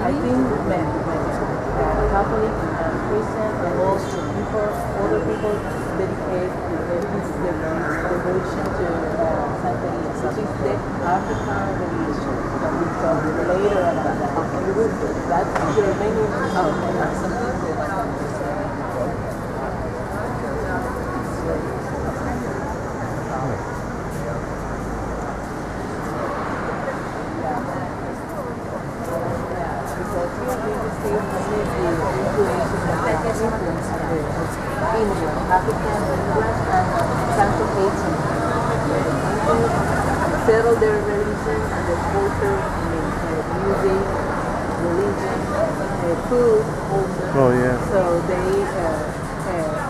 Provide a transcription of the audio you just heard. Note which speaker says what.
Speaker 1: I think men, Catholic and Christian and also people, older people dedicate their devotion to Santa Issa, which is the African religion that we talk later about that. That's your many some people. African immigrants and Santo Haitian. Settle their religion and their culture, music, religion, food also.
Speaker 2: Oh yeah.
Speaker 1: So they